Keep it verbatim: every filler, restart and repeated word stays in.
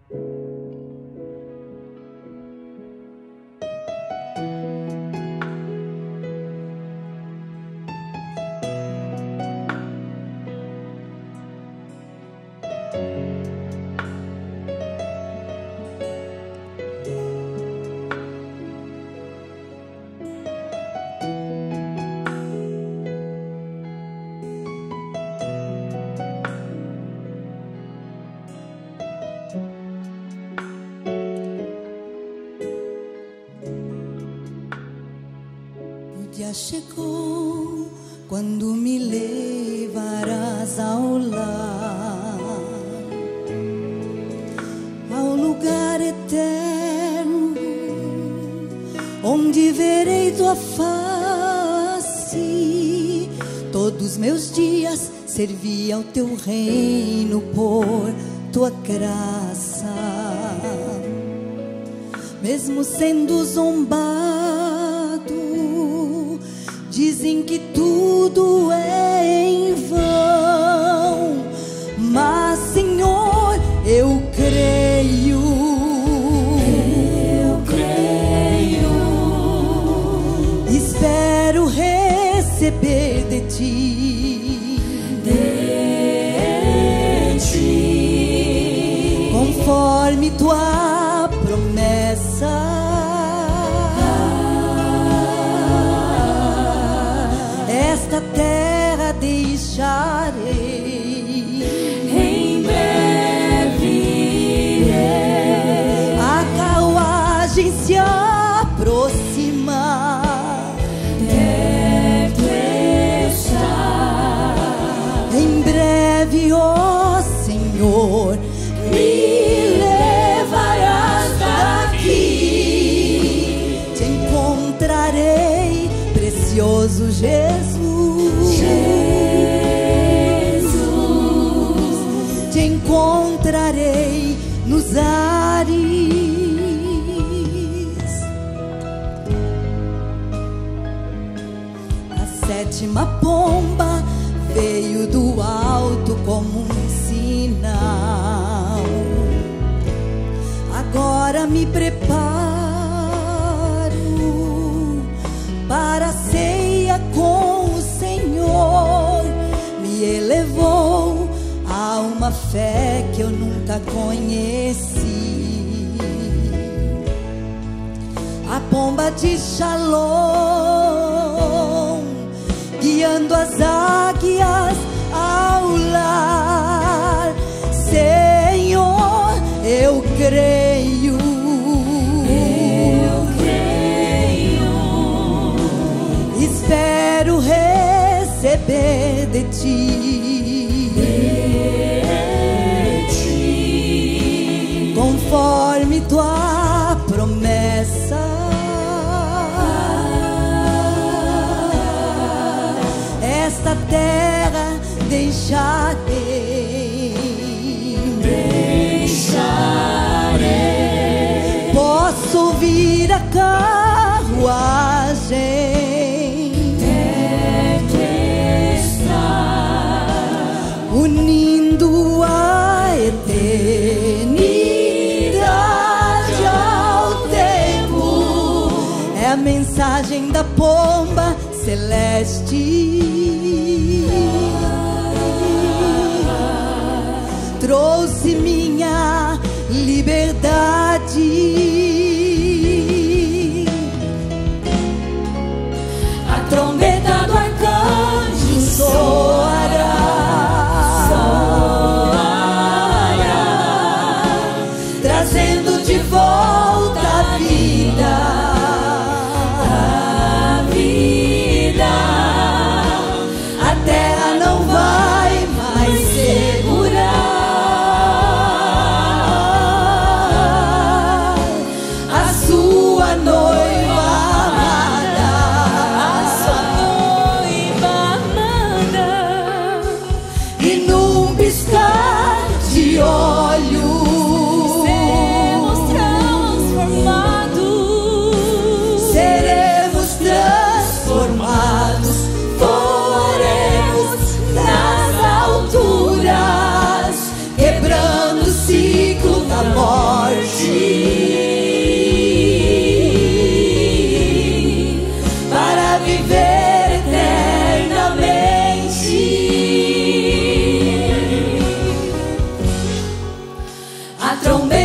dia chegou quando me levarás ao lar, ao lugar eterno, onde verei tua face. Todos meus dias servi ao teu reino por tua graça, mesmo sendo zombado. Dizem que tudo é em vão, mas Senhor, eu creio, eu creio, espero receber de ti, de ti, conforme tua promessa. Esta terra deixarei, em breve a carruagem se aproxima, perto está, em breve, ó Senhor, me levarás daqui, te encontrarei, precioso Jesus. Jesus, te encontrarei nos ares. A sétima pomba veio do alto como um sinal. Agora me preparo para a ceia com o Senhor. Me elevou a uma fé que eu nunca conheci. A pomba de Shalom, guiando as águias ao lar. Senhor, eu creio, eu creio, espero receber de ti, de ti, conforme tua promessa. Esta terra deixarei, deixarei. Posso ouvir a carruagem, perto está, unindo a eternidade ao tempo. É a mensagem da pomba celeste, trouxe minha liberdade. A trombeta do arcanjo soará, soará, trazendo de volta a vida, a vida. A terra não vai mais segurar. a trombeta